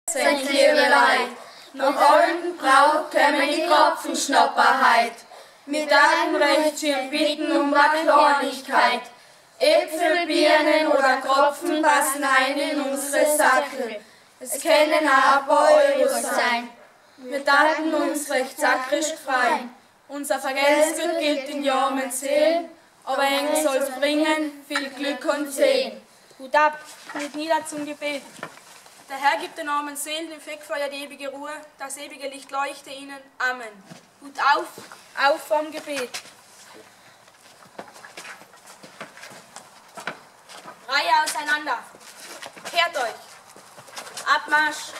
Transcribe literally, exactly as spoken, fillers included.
Sind liebe Leid, nach alten Brauch kämen die Kopfenschnapperheit. Mit einem Recht schön bitten um eine Kleinigkeit. Äpfel, Birnen oder Kropfen passen ein in unsere Sackel. Es können auch ein paar Euros sein. Wir taten uns recht sakrisch freien. Unser Vergeltgeld gilt in Jahr mit Seelen, aber eng soll's bringen, viel Glück und Sehen. Hut ab, kniet nieder zum Gebet. Der Herr gibt den armen Seelen im Fegfeuer die ewige Ruhe, das ewige Licht leuchte ihnen. Amen. Hut auf, auf vom Gebet. Reihe auseinander. Kehrt euch. Abmarsch.